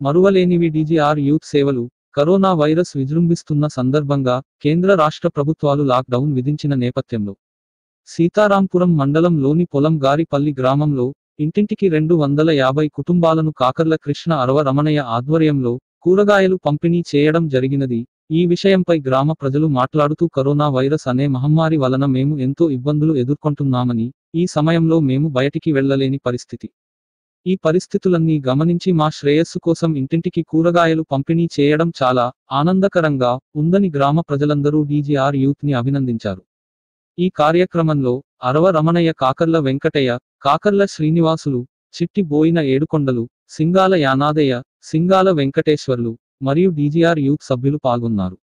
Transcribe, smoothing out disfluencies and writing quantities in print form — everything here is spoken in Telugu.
మరువలేనివి డీజీఆర్ యూత్ సేవలు. కరోనా వైరస్ విజృంభిస్తున్న సందర్భంగా కేంద్ర రాష్ట్ర ప్రభుత్వాలు లాక్డౌన్ విధించిన నేపథ్యంలో సీతారాంపురం మండలంలోని పొలంగారిపల్లి గ్రామంలో ఇంటింటికి 250 కుటుంబాలను కాకర్ల కృష్ణ అరవ రమణయ్య ఆధ్వర్యంలో కూరగాయలు పంపిణీ చేయడం జరిగినది. ఈ విషయంపై గ్రామ ప్రజలు మాట్లాడుతూ కరోనా వైరస్ అనే మహమ్మారి వలన మేము ఎంతో ఇబ్బందులు ఎదుర్కొంటున్నామని, ఈ సమయంలో మేము బయటికి వెళ్లలేని పరిస్థితి. ఈ పరిస్థితులన్నీ గమనించి మా శ్రేయస్సు కోసం ఇంటింటికి కూరగాయలు పంపిణీ చేయడం చాలా ఆనందకరంగా ఉందని గ్రామ ప్రజలందరూ డీజీఆర్ యూత్ ని అభినందించారు. ఈ కార్యక్రమంలో అరవ రమణయ్య, కాకర్ల వెంకటయ్య, కాకర్ల శ్రీనివాసులు, చిట్టి బోయిన ఏడుకొండలు, సింగాల యానాదయ్య, సింగాల వెంకటేశ్వర్లు మరియు డీజీఆర్ యూత్ సభ్యులు పాల్గొన్నారు.